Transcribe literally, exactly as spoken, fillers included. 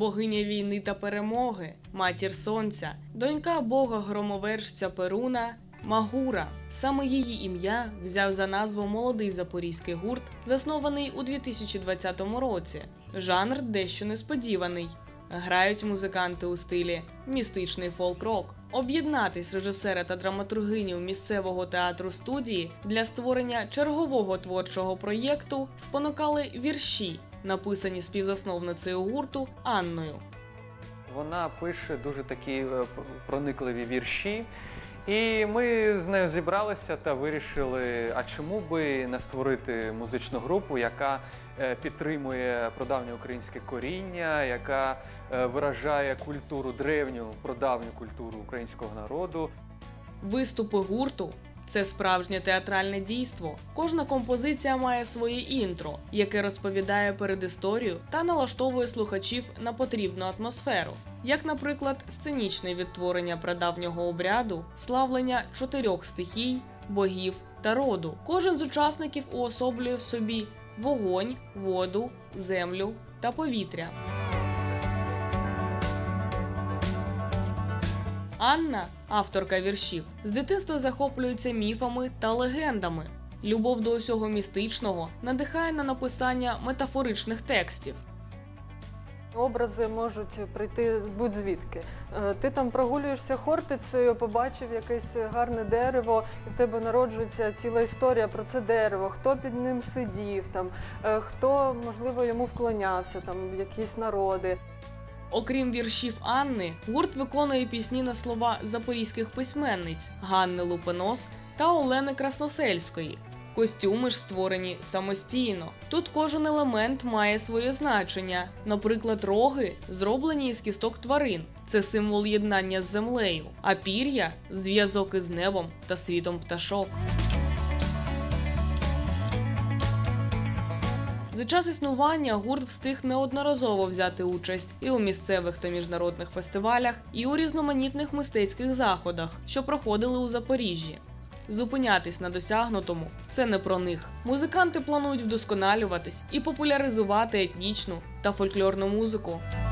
богиня війни та перемоги, матір сонця, донька бога-громовержця Перуна – Магура. Саме її ім'я взяв за назву молодий запорізький гурт, заснований у дві тисячі двадцятому році. Жанр дещо несподіваний. Грають музиканти у стилі містичний фолк-рок. Об'єднатись режисера та драматургиню місцевого театру-студії для створення чергового творчого проєкту спонукали вірші, написані співзасновницею гурту Анною. Вона пише дуже такі проникливі вірші. І ми з нею зібралися та вирішили, а чому би не створити музичну групу, яка підтримує прадавнє українське коріння, яка виражає культуру, древню, прадавню культуру українського народу. Виступи гурту – це справжнє театральне дійство. Кожна композиція має своє інтро, яке розповідає передісторію та налаштовує слухачів на потрібну атмосферу. Як, наприклад, сценічне відтворення прадавнього обряду, славлення чотирьох стихій, богів та роду. Кожен з учасників уособлює в собі вогонь, воду, землю та повітря. Анна, авторка віршів, з дитинства захоплюється міфами та легендами. Любов до усього містичного надихає на написання метафоричних текстів. Образи можуть прийти будь-звідки. Ти там прогулюєшся Хортицею, побачив якесь гарне дерево, і в тебе народжується ціла історія про це дерево, хто під ним сидів, там, хто, можливо, йому вклонявся, там, якісь народи. Окрім віршів Анни, гурт виконує пісні на слова запорізьких письменниць Ганни Лупенос та Олени Красносельської. Костюми ж створені самостійно. Тут кожен елемент має своє значення. Наприклад, роги зроблені із кісток тварин. Це символ єднання з землею. А пір'я – зв'язок із небом та світом пташок. За час існування гурт встиг неодноразово взяти участь і у місцевих та міжнародних фестивалях, і у різноманітних мистецьких заходах, що проходили у Запоріжжі. Зупинятись на досягнутому – це не про них. Музиканти планують вдосконалюватись і популяризувати етнічну та фольклорну музику.